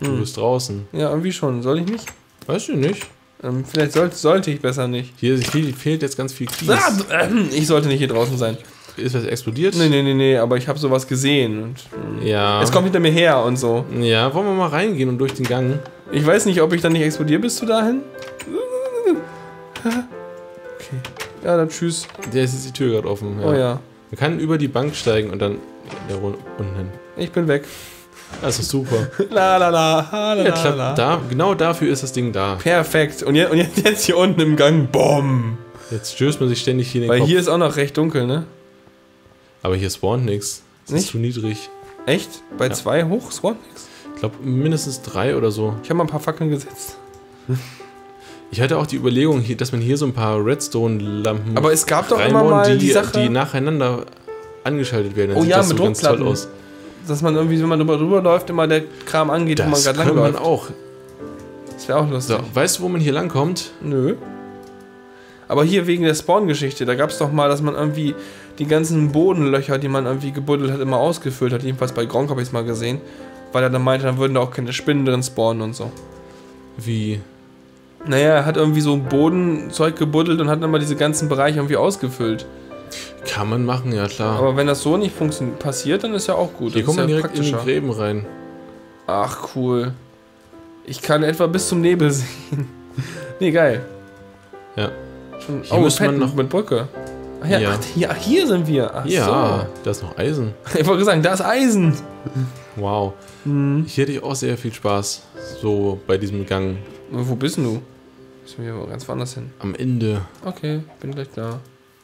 Du bist draußen. Ja, irgendwie schon. Soll ich nicht? Weißt du nicht? Vielleicht sollte ich besser nicht. Hier fehlt jetzt ganz viel Kies. Ich sollte nicht hier draußen sein. Ist was explodiert? Nee, aber ich habe sowas gesehen. Und, ja. Es kommt hinter mir her und so. Ja, wollen wir mal reingehen und durch den Gang? Ich weiß nicht, ob ich dann nicht explodiere bis du dahin. Okay. Ja, dann tschüss. Der ist jetzt die Tür gerade offen. Ja. Oh ja. Man kann über die Bank steigen und dann unten hin. Ich bin weg. Das ist super. Ja, klappt. Genau dafür ist das Ding da. Perfekt. Und jetzt hier unten im Gang. Boom. Jetzt stößt man sich ständig hier in den Weil Kopf. hier ist auch noch recht dunkel, ne? Aber hier spawnt nichts. Das Nicht? ist zu niedrig. Echt? Bei 2 hoch spawnt nix? Ich glaube mindestens 3 oder so. Ich habe mal ein paar Fackeln gesetzt. Ich hatte auch die Überlegung, dass man hier so ein paar Redstone-Lampen. Aber es gab doch immer mal die Sache, die nacheinander angeschaltet werden. Dann oh sieht ja, das mit so ganz toll Druckplatten. aus. Dass man irgendwie, wenn man drüber läuft, immer der Kram angeht, wo man Das gerade kann lang man läuft. auch. Das wäre auch lustig. So, weißt du, wo man hier langkommt? Nö. Aber hier wegen der Spawn-Geschichte, da gab es doch mal, dass man irgendwie die ganzen Bodenlöcher, die man irgendwie gebuddelt hat, immer ausgefüllt hat. Jedenfalls bei Gronk habe ich es mal gesehen. Weil er dann meinte, dann würden da auch keine Spinnen drin spawnen und so. Wie? Naja, er hat irgendwie so Bodenzeug gebuddelt und hat dann mal diese ganzen Bereiche irgendwie ausgefüllt. Kann man machen, ja klar. Aber wenn das so nicht passiert, dann ist ja auch gut. Hier Das kommt man ist ja direkt in die Gräben rein. Ach, cool. Ich kann etwa bis zum Nebel sehen. Nee, geil. Ja. Schon, Hier muss man noch mit Brücke. Ach ja, Ja. ach, hier sind wir. Ach Ja, da ist noch Eisen. so. Ich wollte sagen, da ist Eisen. Wow. Hier hätte ich auch sehr viel Spaß. So bei diesem Gang. Wo bist denn du? Müssen wir hier ganz woanders hin. Am Ende. Okay, bin gleich da.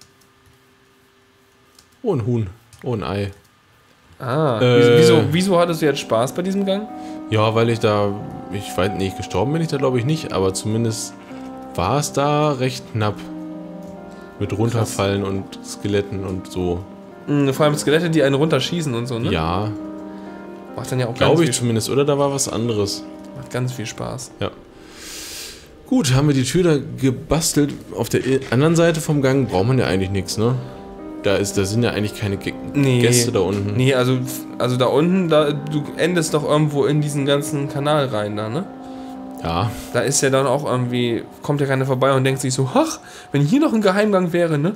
Oh, ein Huhn. Oh, ein Ei. Ah, wieso hattest du jetzt Spaß bei diesem Gang? Ja, weil ich weiß nicht, gestorben bin ich da glaube ich nicht, aber zumindest war es da recht knapp. Mit runterfallen und Skeletten und so. Vor allem Skelette, die einen runterschießen und so, ne? Ja, Macht dann ja auch glaube ich ganz viel, zumindest. Oder da war was anderes. macht ganz viel Spaß. Ja. Gut, haben wir die Tür da gebastelt. Auf der anderen Seite vom Gang braucht man ja eigentlich nichts, ne? Da sind ja eigentlich keine Gäste da unten. Nee, also da unten, du endest doch irgendwo in diesen ganzen Kanal rein da, ne? Ja. Da ist ja dann auch irgendwie, kommt ja keiner vorbei und denkt sich so, ach, wenn hier noch ein Geheimgang wäre, ne?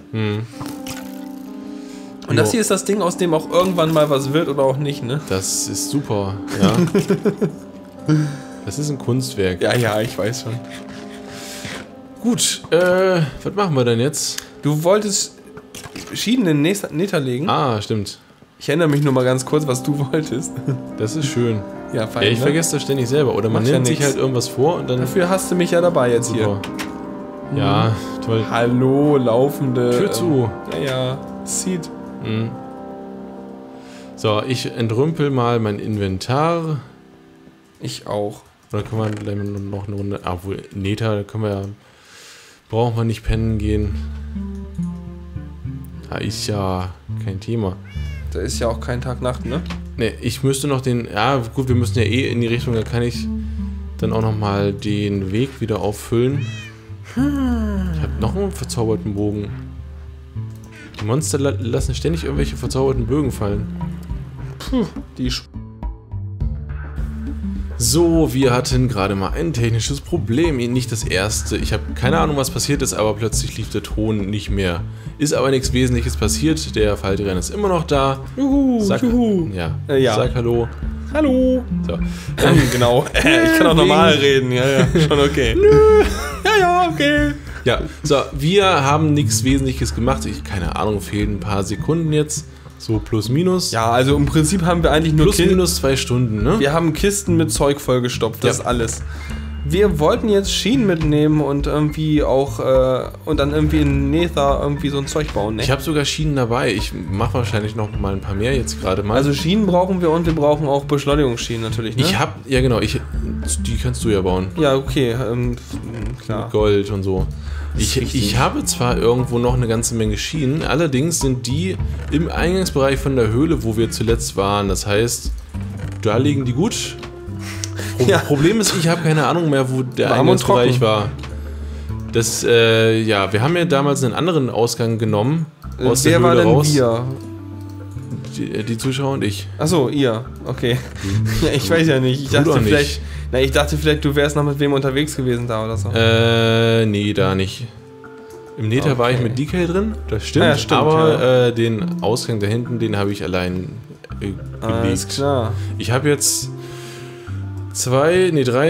Und das hier ist das Ding, aus dem auch irgendwann mal was wird oder auch nicht, ne? Das ist super, ja. Das ist ein Kunstwerk. Ja, ich weiß schon. Gut, was machen wir denn jetzt? Du wolltest Schienen in den Nether legen? Ah, stimmt. Ich erinnere mich nur mal ganz kurz, was du wolltest. Das ist schön. Ja, fein, Ja, ich ne? vergesse das ständig selber. Oder man Macht ja nimmt sich nix. halt irgendwas vor und dann... Dafür hast du mich ja dabei jetzt hier. Super. Ja, toll. Hallo, laufende... Tür zu. Ja, Seed. So, ich entrümpel mal mein Inventar. Ich auch. Oder können wir gleich noch eine Runde... Ah, wohl, Nether, da können wir ja... Brauchen wir nicht pennen gehen. Da ist ja kein Thema. Da ist ja auch kein Tag-Nacht, ne? Ne, ich müsste noch den... Ja, gut, wir müssen ja eh in die Richtung, da kann ich dann auch nochmal den Weg wieder auffüllen. Ich habe noch einen verzauberten Bogen. Die Monster lassen ständig irgendwelche verzauberten Bögen fallen. Die So, wir hatten gerade mal ein technisches Problem. Nicht das erste. Ich habe keine Ahnung, was passiert ist, aber plötzlich lief der Ton nicht mehr. Ist aber nichts Wesentliches passiert. Der Faltrenner ist immer noch da. Juhu, juhu. Ja, Ja. Sag Hallo. Hallo. So. Genau. Ich kann auch normal reden. Ja, schon okay. Ja, okay. Ja, so, wir haben nichts Wesentliches gemacht. Keine Ahnung, fehlen ein paar Sekunden jetzt. So plus minus. Ja, also im Prinzip haben wir eigentlich nur Plus minus 2 Stunden, ne? Wir haben Kisten mit Zeug vollgestopft, das Ja. ist alles. Wir wollten jetzt Schienen mitnehmen und irgendwie auch und dann irgendwie in Nether irgendwie so ein Zeug bauen, ne? Ich habe sogar Schienen dabei. Ich mache wahrscheinlich noch mal ein paar mehr jetzt gerade mal. Also Schienen brauchen wir und wir brauchen auch Beschleunigungsschienen natürlich, ne? ich habe, ja genau, die kannst du ja bauen. Ja, okay, klar. Gold und so. ist richtig. Ich habe zwar irgendwo noch eine ganze Menge Schienen, allerdings sind die im Eingangsbereich von der Höhle, wo wir zuletzt waren. Das heißt, da liegen die gut. Ja. Problem ist, ich habe keine Ahnung mehr, wo der Warm und Eingangsbereich trocken. war. Das, ja, wir haben ja damals einen anderen Ausgang genommen. Aus der Wer war Höhle denn raus. wir? die Zuschauer und ich. Achso, ihr. Okay. Ja, ich weiß ja nicht. Ich Du dachte doch vielleicht. nicht. Na, ich dachte vielleicht, du wärst noch mit wem unterwegs gewesen da oder so. Nee, da nicht. Im Nether war ich Okay. mit DK drin, das stimmt, Ja, stimmt, aber den Ausgang da hinten, den habe ich allein Alles gelegt. klar. Ich habe jetzt drei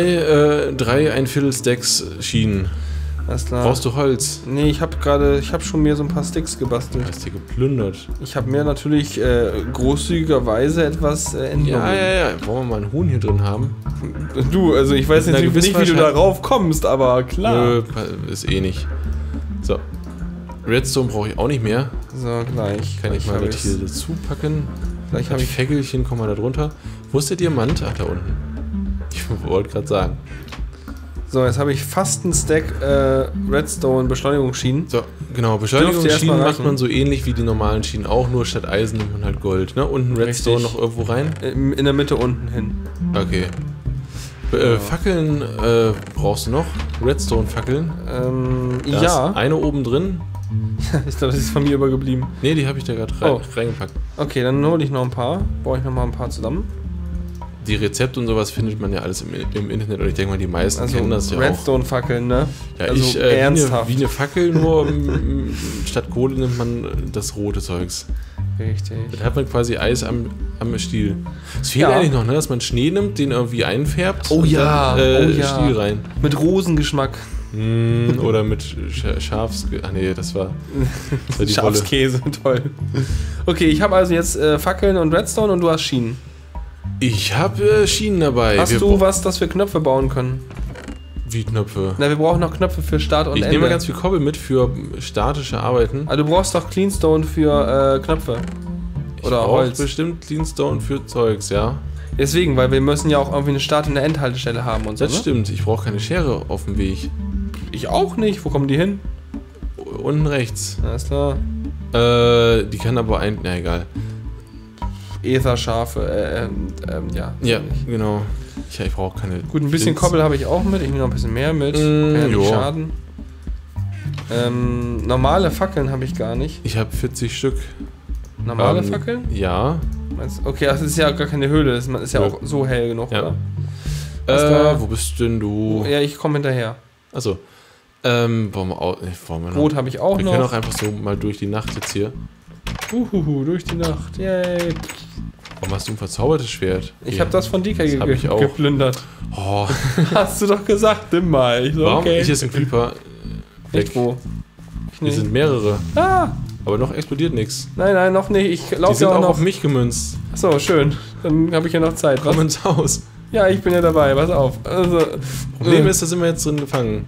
1/4 Stacks Schienen. Alles klar. Brauchst du Holz? Nee, ich habe schon mir so ein paar Sticks gebastelt. Hast du geplündert? Ich habe mir natürlich großzügigerweise etwas entnommen. Ja. Wollen wir mal ein Huhn hier drin haben? Du, also ich weiß Mit einer jetzt nicht, wie du Gewisswahrscheinlich- darauf kommst, aber klar. Nö, ist eh nicht. So. Redstone brauche ich auch nicht mehr. So, gleich. Kann ich mal das hier dazu packen. Gleich Das habe ich. Fägelchen, komm mal da drunter. Wo ist der Diamant? Ach, da unten. Ich wollte gerade sagen. So, jetzt habe ich fast einen Stack Redstone Beschleunigungsschienen. So, genau. Dürfte erst Beschleunigungsschienen mal macht reichen. man so ähnlich wie die normalen Schienen auch, nur statt Eisen nimmt man halt Gold. Ne? Und ein Redstone Richtig. noch irgendwo rein. In der Mitte unten hin. Okay. Fackeln brauchst du noch. Redstone-Fackeln. Da Ja. ist eine oben drin. Ich glaube, das ist von mir übergeblieben. Ne, die habe ich da gerade Oh. reingepackt. Okay, dann hole ich noch ein paar. Brauche ich noch mal ein paar zusammen. Die Rezepte und sowas findet man ja alles im Internet und ich denke mal, die meisten Also kennen das ja auch. Redstone-Fackeln, ne? Ja, also wie ernsthaft. eine Fackel, nur statt Kohle nimmt man das rote Zeugs. Richtig. Da hat man quasi Eis am Stiel. Es fehlt Ja. eigentlich noch, ne, dass man Schnee nimmt, den irgendwie einfärbt Oh und ja, dann oh ja. Stiel rein. Mit Rosengeschmack. Oder mit Schafs... Ach nee, das war die Wolle. Schafskäse, toll. Okay, ich habe also jetzt Fackeln und Redstone und du hast Schienen. Ich habe Schienen dabei. Hast Wir du bra- was, dass wir Knöpfe bauen können? Wie Knöpfe? Na, wir brauchen noch Knöpfe für Start und Ich Ende. nehme ganz viel Kobbel mit für statische Arbeiten. Also du brauchst doch Cleanstone für Knöpfe. Ich Oder brauch Holz. bestimmt Cleanstone für Zeugs, ja. Deswegen, weil wir müssen ja auch irgendwie eine Start- und eine Endhaltestelle haben und so. Das Ne? stimmt, ich brauche keine Schere auf dem Weg. Ich auch nicht. Wo kommen die hin? Unten rechts. Alles klar. Die kann aber na egal. Ätherschafe, ja. Ja, genau. Ich brauche keine. Gut, ein bisschen Flins. Kobbel habe ich auch mit. Ich nehme noch ein bisschen mehr mit. Mm, Kann ja nicht jo. schaden. Normale Fackeln habe ich gar nicht. Ich habe 40 Stück. Normale Fackeln? Ja. Okay, das ist ja gar keine Höhle. Das ist ja Nö. auch so hell genug, Ja. oder? Was da? Wo bist denn du? Ja, ich komme hinterher. Achso. Wollen wir noch? Rot habe ich auch Wir noch. können auch einfach so mal durch die Nacht jetzt hier. Durch die Nacht. Yay. Warum hast du ein verzaubertes Schwert? Ich habe das von DK Das hab ich auch. geplündert. Oh, Hast du doch gesagt, nimm mal. Ich so, warum? okay. Hier ist ein Creeper. Weg. Nicht wo. Hier sind mehrere. Ah, Aber noch explodiert nichts. nein, noch nicht. Ich Die laufe sind ja auch auch auf noch. mich gemünzt. So, schön. Dann habe ich ja noch Zeit. Komm Was? ins Haus. Ja, ich bin ja dabei. Pass auf. Also, Problem ist, da sind wir jetzt drin gefangen.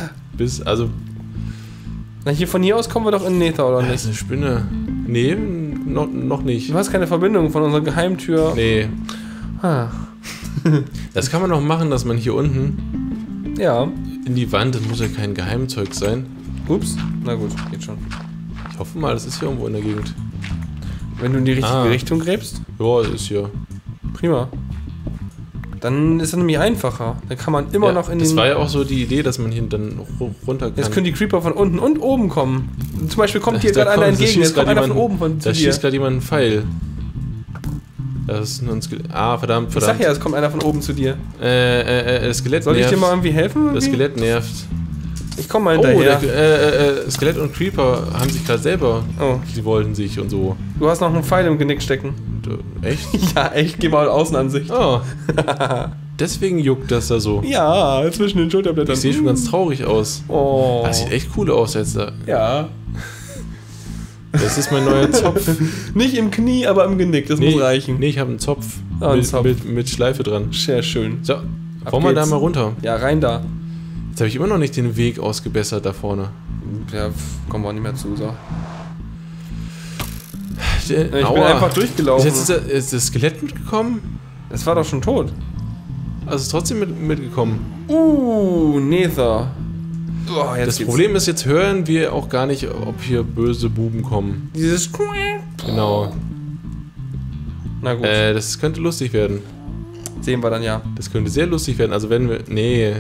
hier von hier aus kommen wir doch in den Nether, oder Das nicht? ist eine Spinne. Nee, noch nicht. Du hast keine Verbindung von unserer Geheimtür. Nee. Ah, Das kann man noch machen, dass man hier unten ja. in die Wand, das muss ja kein Geheimzeug sein. Ups. Na gut, geht schon. Ich hoffe mal, das ist hier irgendwo in der Gegend. Wenn du in die richtige Ah. Richtung gräbst, Ja, das ist hier. prima. Dann ist es nämlich einfacher. Dann kann man immer Ja, noch in das den... war ja auch so die Idee, dass man hier dann runter kann. Jetzt können die Creeper von unten und oben kommen. Zum Beispiel kommt dir Da gerade einer kommt- da entgegen. schießt Jetzt kommt grad einer von jemand- oben zu Da dir. schießt gerade jemand einen Pfeil. Das ist nur ein Skelett. Ah, verdammt. Ich sag ja, es kommt einer von oben zu dir. Das Skelett Soll ich nervt. dir mal irgendwie helfen? Das Irgendwie? Skelett nervt. Ich komm mal Oh, hinterher. Skelett und Creeper haben sich gerade selber. Oh, Die wollten sich und so. du hast noch einen Pfeil im Genick stecken. Und, echt? Ja, echt, geh mal Außenansicht. Oh. Deswegen juckt das da so. Ja, zwischen den Schulterblättern. Ich sehe schon ganz traurig aus. Oh. Das sieht echt cool aus jetzt da. Ja. Das ist mein neuer Zopf. Nicht im Knie, aber im Genick. Das muss reichen. Nee, ich habe einen Zopf. Ah, einen mit, Zopf. Mit Schleife dran. Sehr schön. So, wollen wir da geht's. mal runter? Ja, rein da. Jetzt habe ich immer noch nicht den Weg ausgebessert da vorne. Ja, kommen wir auch nicht mehr zu, so. Ich Ich bin einfach durchgelaufen. Ist das Skelett mitgekommen? Es war doch schon tot. Also ist trotzdem mitgekommen. Nether. Oh, jetzt Das geht's. Problem ist, jetzt hören wir auch gar nicht, ob hier böse Buben kommen. Dieses... Genau. Na gut, Das könnte lustig werden. sehen wir dann ja. Das könnte sehr lustig werden. Also wenn wir... Nee,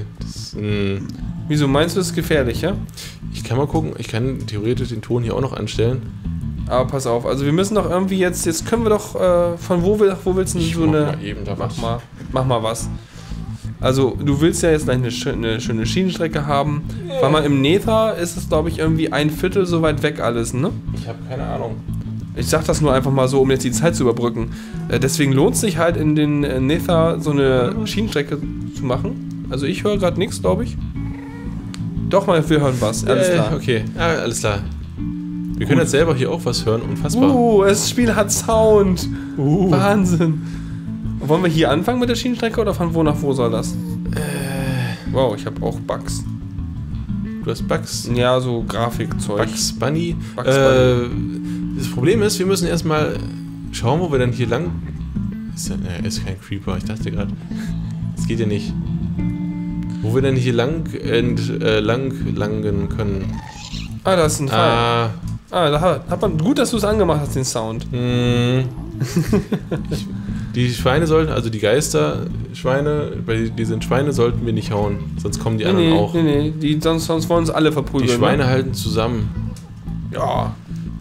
Wieso meinst du, es ist gefährlich, ja? ich kann mal gucken. Ich kann theoretisch den Ton hier auch noch anstellen. Aber pass auf, also wir müssen doch irgendwie jetzt können wir doch, von wo willst du Ich so mach eine... mal eben da was. Mach mal was. Also, du willst ja jetzt gleich eine schöne Schienenstrecke haben. Weil mal im Nether ist es, glaube ich, irgendwie 1/4 so weit weg alles, ne? Ich habe keine Ahnung. Ich sag das nur einfach mal so, um jetzt die Zeit zu überbrücken. Deswegen lohnt es sich halt in den Nether so eine Schienenstrecke zu machen. Also ich höre gerade nichts, glaube ich. Doch mal, wir hören was. Alles klar. Okay, alles klar. Wir können jetzt selber hier auch was hören, unfassbar. Das Spiel hat Sound. Wahnsinn. Wollen wir hier anfangen mit der Schienenstrecke oder von wo nach wo soll das? Wow, ich habe auch Bugs. Du hast Bugs? Ja, so Grafikzeug. Bugs Bunny. Bugs Bunny. Das Problem ist, wir müssen erstmal schauen, wo wir dann hier lang... Ist kein Creeper, ich dachte gerade. Das geht ja nicht. Wo wir dann hier langen können. Ah, da ist ein Fall. Da hat man... Gut, dass du es angemacht hast, den Sound. Die Schweine sollten, also die Geisterschweine, bei diesen Schweine sollten wir nicht hauen, sonst kommen die anderen auch. Nee, sonst wollen uns alle verprügeln. Die Schweine halten zusammen. Ja.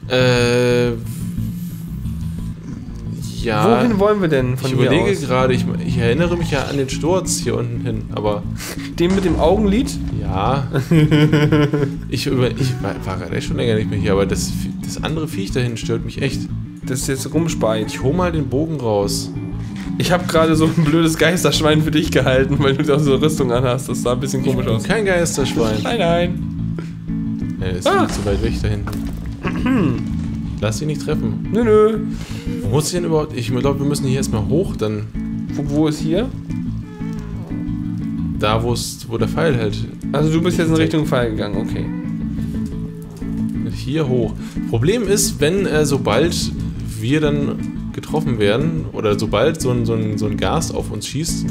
Ja. Wohin wollen wir denn von Ich hier überlege aus? gerade, ich erinnere mich ja an den Sturz hier unten hin, aber... Den mit dem Augenlid? Ja. ich war gerade echt schon länger nicht mehr hier, aber das andere Viech dahin stört mich echt. Das jetzt rumspeit. Ich hol mal den Bogen raus. Ich habe gerade so ein blödes Geisterschwein für dich gehalten, weil du da so eine Rüstung anhast. Das sah ein bisschen komisch aus. Kein Geisterschwein. Nein. Er ist viel zu weit weg da hinten. Lass ihn nicht treffen. Nö. Wo muss ich denn überhaupt... Ich glaube, wir müssen hier erstmal hoch, dann... Wo ist hier? Da, wo der Pfeil hält. Also du bist jetzt in Richtung Pfeil gegangen, okay. Hier hoch. Problem ist, wenn sobald wir dann getroffen werden, oder sobald so ein Gas auf uns schießt...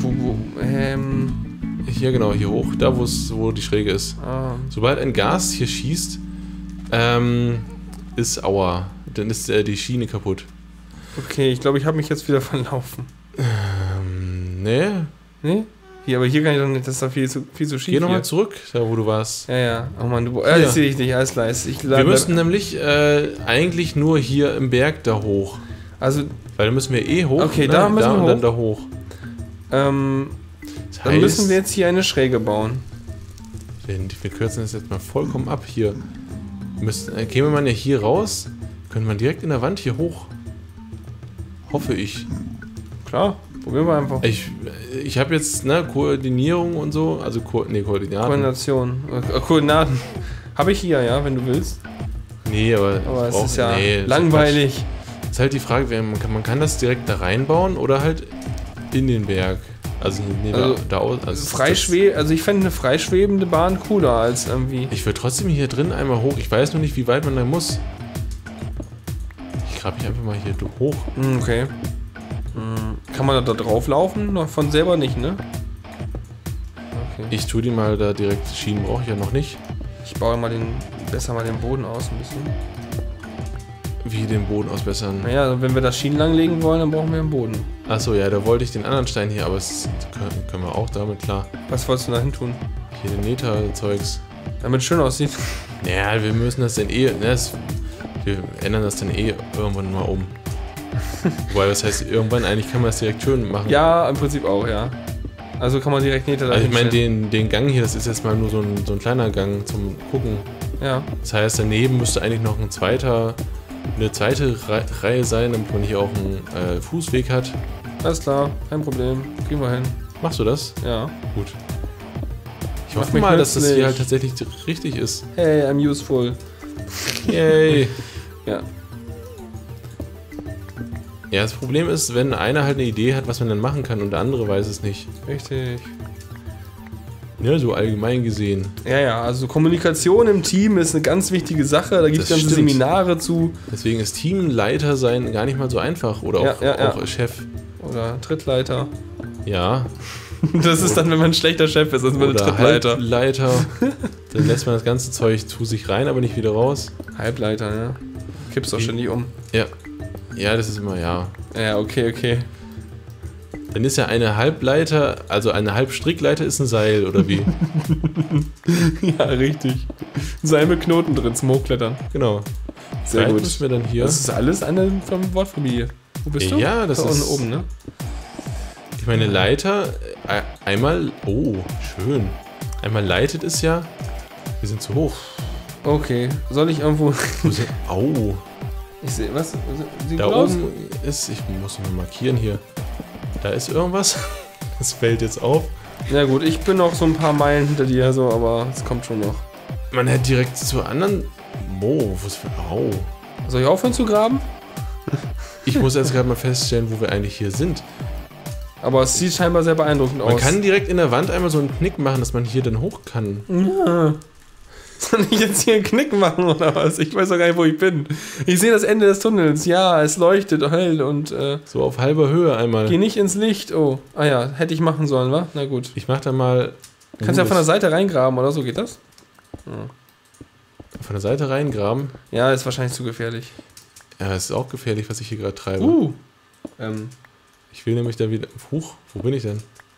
Hier genau, hier hoch, da wo die Schräge ist. Sobald ein Gas hier schießt, ist Aua. Dann ist die Schiene kaputt. Okay, ich glaube, ich habe mich jetzt wieder verlaufen. Nee. Nee? Hier, aber hier kann ich doch nicht, das ist doch viel zu schief. Geh nochmal zurück, da wo du warst. Ja. Oh Mann, ich sehe dich nicht, alles klar. Wir müssen nämlich eigentlich nur hier im Berg da hoch. Also... Weil da müssen wir hoch. Okay, da müssen wir hoch. Und dann da hoch. Dann müssen wir jetzt hier eine Schräge bauen. Wir kürzen das jetzt mal vollkommen ab hier. Käme man ja hier raus, könnte man direkt in der Wand hier hoch. Hoffe ich. Klar, probieren wir einfach. Ich habe jetzt Koordinierung und so, also Koordinaten. Koordination. Koordinaten. Habe ich hier, ja, wenn du willst. Nee, aber es ist ja langweilig. Ist halt die Frage, man kann das direkt da reinbauen oder halt in den Berg. Also ich fände eine freischwebende Bahn cooler als irgendwie... Ich würde trotzdem hier drin einmal hoch. Ich weiß noch nicht, wie weit man da muss. Ich grabe mich einfach mal hier hoch. Okay. Kann man da drauf laufen? Noch von selber nicht, ne? Okay. Ich tue die mal da direkt. Schienen brauche ich ja noch nicht. Ich baue besser mal den Boden aus ein bisschen. Wie den Boden ausbessern? Naja, wenn wir das Schienen langlegen wollen, dann brauchen wir einen Boden. Achso, ja, da wollte ich den anderen Stein hier, aber das können wir auch damit, klar. Was wolltest du da hin tun? Hier den Nether-Zeugs. Damit es schön aussieht. Naja, wir müssen das dann wir ändern das dann irgendwann mal um. Wobei, was heißt irgendwann? Eigentlich kann man das direkt schön machen. Ja, im Prinzip auch, ja. Also kann man direkt Nether da Also ich meine, den Gang hier, das ist jetzt mal nur so ein kleiner Gang zum Gucken. Ja. Das heißt, daneben müsste eigentlich noch eine zweite Reihe sein, damit man hier auch einen Fußweg hat. Alles klar, kein Problem. Kriegen wir hin. Machst du das? Ja. Gut. Ich hoffe mal, dass das hier halt tatsächlich richtig ist. Hey, I'm useful. Yay. Ja. Ja, das Problem ist, wenn einer halt eine Idee hat, was man dann machen kann und der andere weiß es nicht. Richtig. Ja, so allgemein gesehen. Ja, also Kommunikation im Team ist eine ganz wichtige Sache. Da gibt es ganze Seminare zu. Deswegen ist Teamleiter sein gar nicht mal so einfach. Oder auch Chef. Oder Trittleiter. Ja. Das ist dann, wenn man ein schlechter Chef ist, als man ein Trittleiter. Halbleiter. Dann lässt man das ganze Zeug zu sich rein, aber nicht wieder raus. Halbleiter, ja. Kippst doch ständig um. Ja. Ja, das ist immer, ja. Ja, okay. Dann ist ja eine Halbleiter, also eine Halbstrickleiter ist ein Seil, oder wie? Ja, richtig. Seil mit Knoten drin zum Hochklettern. Genau. Sehr gut. müssen wir dann hier... Das ist alles eine Wortfamilie. Wo bist du? Ja, das da ist... unten oben, ne? Ich meine, Leiter... einmal... Oh, schön. Einmal leitet es ja... Wir sind zu hoch. Okay. Soll ich irgendwo... Au. Ich sehe, was? Sieht Da gut aus? oben ist... Ich muss mal markieren hier. Da ist irgendwas. Das fällt jetzt auf. Ja gut, ich bin noch so ein paar Meilen hinter dir, so, aber es kommt schon noch. Man hätte direkt zur anderen... Oh, was für... Au. Soll ich aufhören zu graben? Ich muss jetzt gerade mal feststellen, wo wir eigentlich hier sind. Aber es sieht scheinbar sehr beeindruckend aus. Man kann direkt in der Wand einmal so einen Knick machen, dass man hier dann hoch kann. Ja. Soll ich jetzt hier einen Knick machen oder was? Ich weiß doch gar nicht, wo ich bin. Ich sehe das Ende des Tunnels. Ja, es leuchtet hell und So auf halber Höhe einmal. geh nicht ins Licht. Oh, ah ja, hätte ich machen sollen, wa? Na gut. Ich mach da mal... Kannst ja von der Seite reingraben oder so, geht das? Von der Seite reingraben. Ja, ist wahrscheinlich zu gefährlich. Ja, es ist auch gefährlich, was ich hier gerade treibe. Ich will nämlich da wieder... Huch, wo bin ich denn?